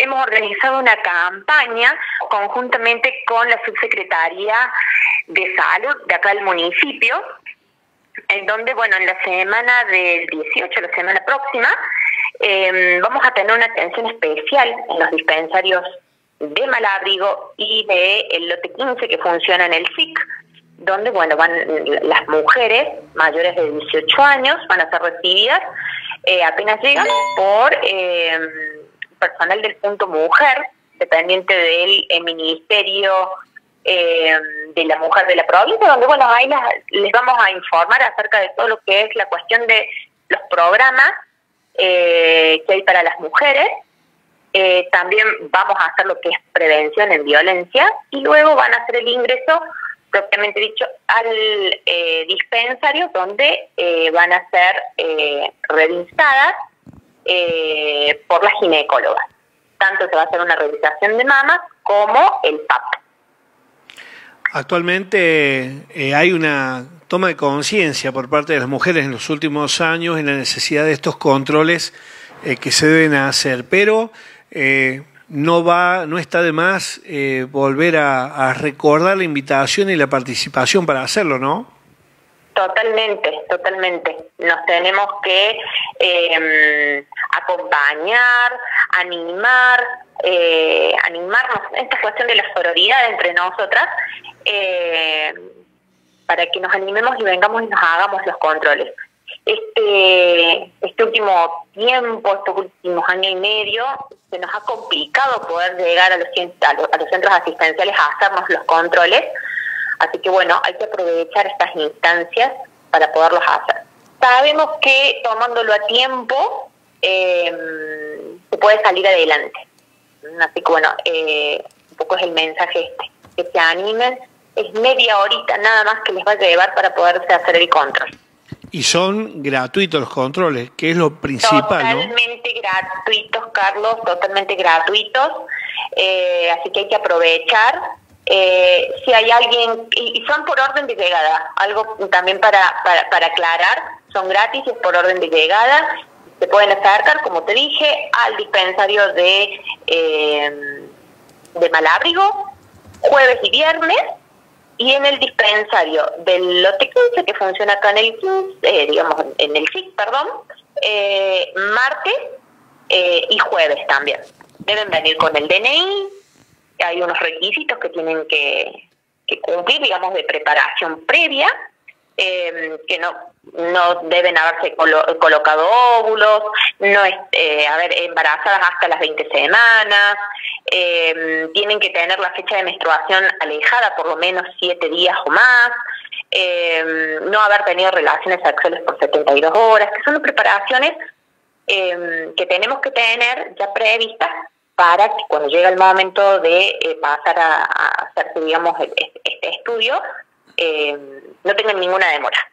hemos organizado una campaña conjuntamente con la Subsecretaría de Salud de acá del municipio, en donde, bueno, en la semana del 18, la semana próxima, vamos a tener una atención especial en los dispensarios de Malabrigo y de el lote 15 que funciona en el SIC, donde, bueno, van las mujeres mayores de 18 años, van a ser recibidas apenas llegan por personal del punto mujer, dependiente del Ministerio de la Mujer de la provincia, donde, bueno, ahí les vamos a informar acerca de todo lo que es la cuestión de los programas que hay para las mujeres. También vamos a hacer lo que es prevención en violencia y luego van a hacer el ingreso, propiamente dicho, al dispensario, donde van a ser revisadas por las ginecólogas. Tanto se va a hacer una revisación de mamas como el PAP. Actualmente hay una toma de conciencia por parte de las mujeres en los últimos años en la necesidad de estos controles que se deben hacer, pero no está de más volver a recordar la invitación y la participación para hacerlo, ¿no? Totalmente. Nos tenemos que acompañar, animarnos en esta cuestión de la sororidad entre nosotras, para que nos animemos y vengamos y nos hagamos los controles. Este último tiempo, estos últimos años y medio, se nos ha complicado poder llegar a los centros asistenciales a hacernos los controles, así que, bueno, hay que aprovechar estas instancias para poderlos hacer. Sabemos que tomándolo a tiempo se puede salir adelante, así que, bueno, un poco es el mensaje que se animen. Es media horita nada más que les va a llevar para poderse hacer el control. Y son gratuitos los controles, que es lo principal, totalmente, ¿no? Gratuitos, Carlos, totalmente gratuitos. Así que hay que aprovechar. Si hay alguien, y son por orden de llegada, algo también para aclarar, son gratis, es por orden de llegada. Se pueden acercar, como te dije, al dispensario de Malabrigo, jueves y viernes, y en el dispensario del lote 15, que funciona acá en el 15, en el SIC, martes y jueves también. Deben venir con el DNI, hay unos requisitos que tienen que cumplir, digamos, de preparación previa, que no deben haberse colocado óvulos, haber embarazadas hasta las 20 semanas, tienen que tener la fecha de menstruación alejada por lo menos 7 días o más, no haber tenido relaciones sexuales por 72 horas, que son preparaciones que tenemos que tener ya previstas para que cuando llegue el momento de pasar a hacer, digamos, este estudio, no tengan ninguna demora.